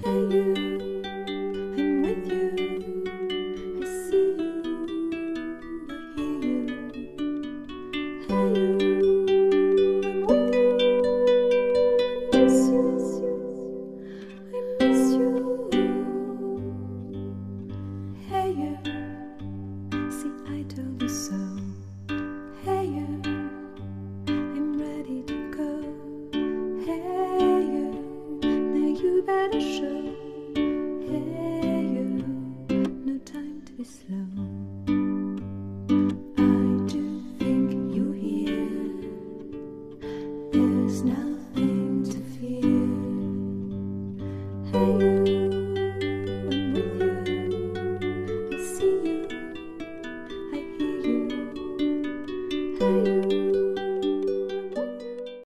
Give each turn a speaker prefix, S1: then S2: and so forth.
S1: Hey you, I'm with you. I see you, I hear you. Hey you, I'm with you. I miss you, I miss you. Hey you, see I told you so. Hey you, I'm ready to go. Hey you, now you better show. Hey you, no time to be slow.